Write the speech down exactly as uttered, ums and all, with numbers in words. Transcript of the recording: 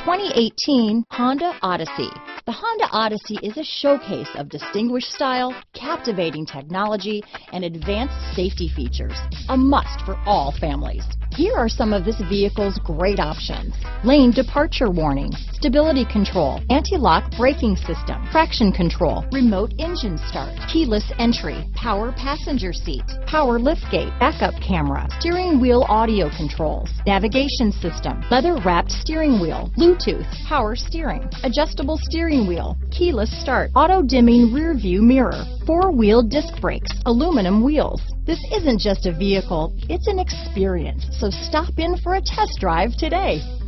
twenty eighteen Honda Odyssey. The Honda Odyssey is a showcase of distinguished style, captivating technology, and advanced safety features. A must for all families. Here are some of this vehicle's great options: lane departure warning, stability control, anti-lock braking system, traction control, remote engine start, keyless entry, power passenger seat, power liftgate, backup camera, steering wheel audio controls, navigation system, leather-wrapped steering wheel, Bluetooth, power steering, adjustable steering wheel, keyless start, auto-dimming rear view mirror, four-wheel disc brakes, aluminum wheels. This isn't just a vehicle, it's an experience. So stop in for a test drive today.